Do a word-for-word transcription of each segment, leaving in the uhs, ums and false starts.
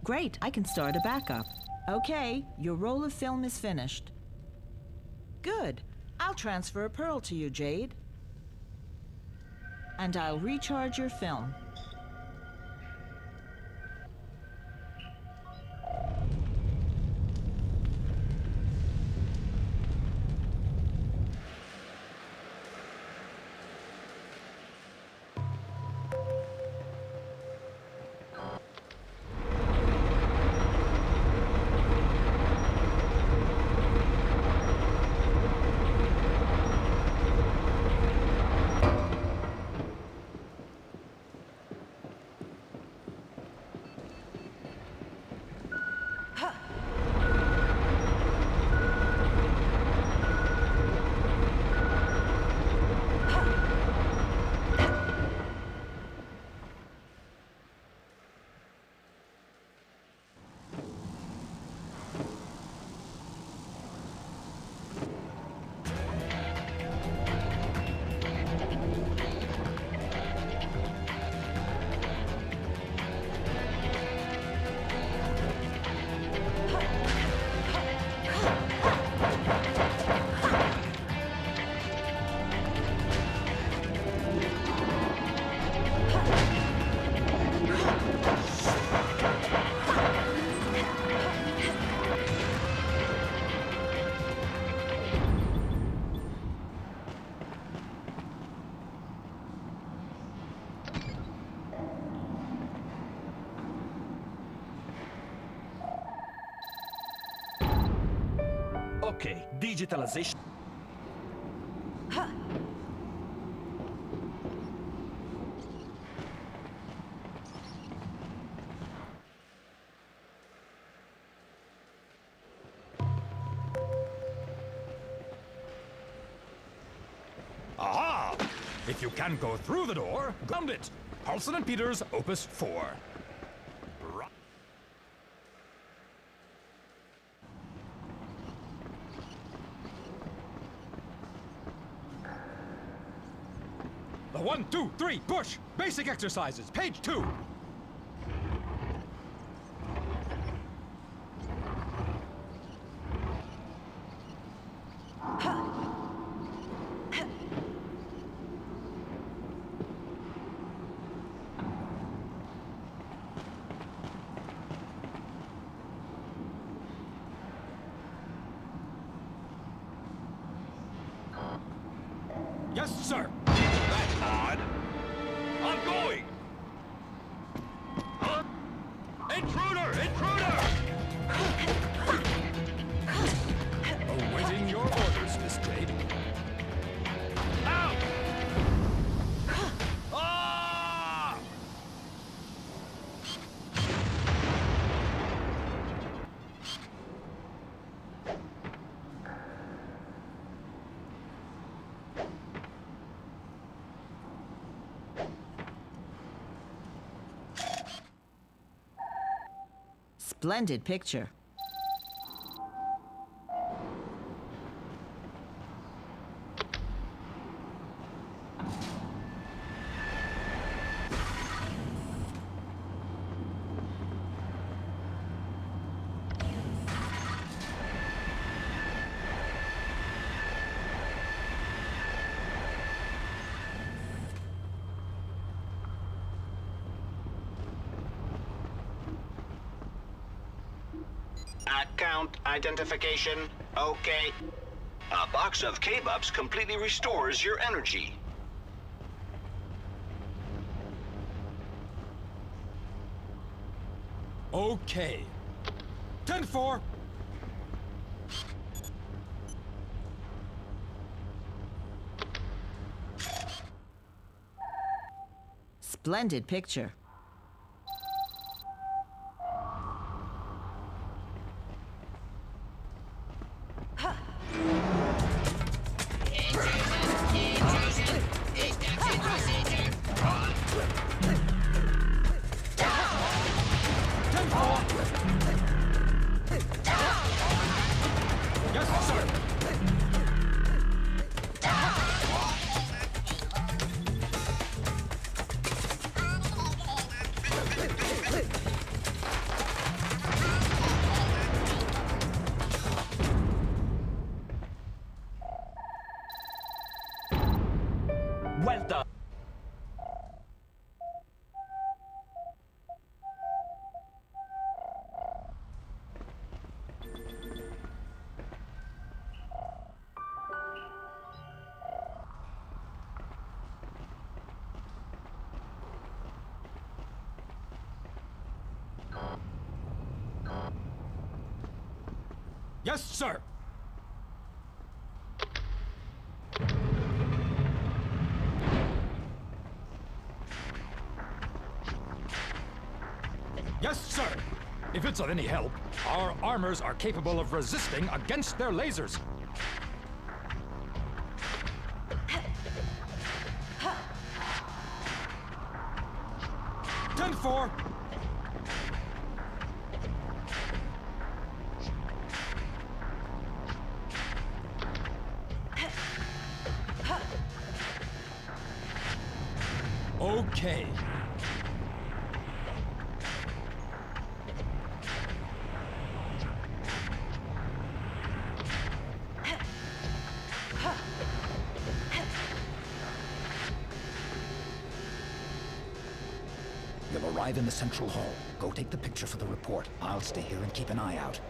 Great, I can start a backup. Okay, your roll of film is finished. Good. I'll transfer a pearl to you, Jade. And I'll recharge your film. Okay, digitalization. Huh. Aha! If you can't go through the door, ground it. Paulson and Peters, Opus four. Right. The one, two, three, push! Basic exercises, page two. Yes, sir. That's odd. I'm going. Huh? Intruder! Intruder! Awaiting your orders, Miss Jade. Out! Ah! Splendid picture. Account identification, okay. A box of K-Bups completely restores your energy. Okay. ten four. Splendid picture. Yes, sir. Yes, sir. Yes, sir. If it's of any help, our armors are capable of resisting against their lasers. ten four. Okay. You'll arrive in the central hall. Go take the picture for the report. I'll stay here and keep an eye out.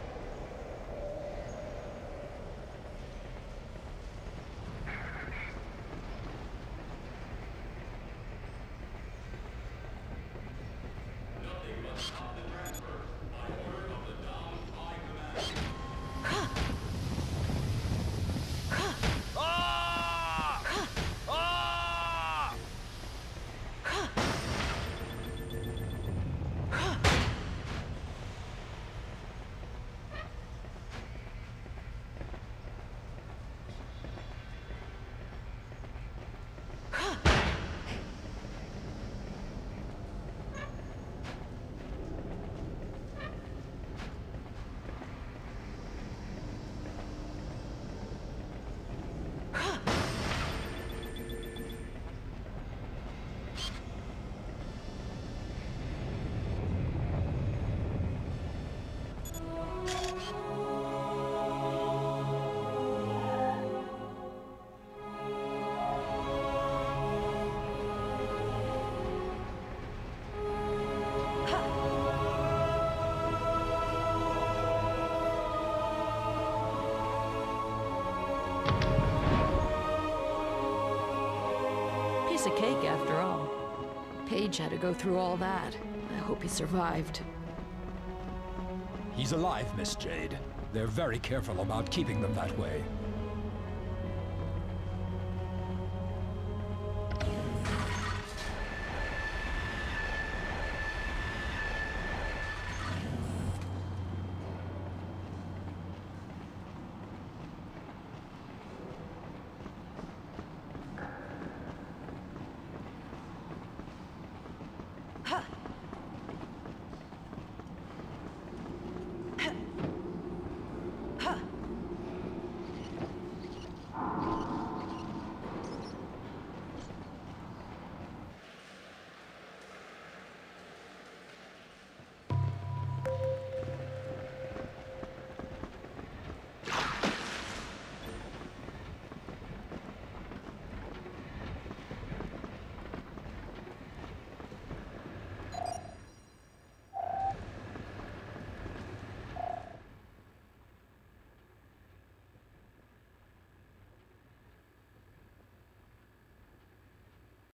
Piece of cake, after all. Paige had to go through all that. I hope he survived. He's alive, Miss Jade. They're very careful about keeping them that way.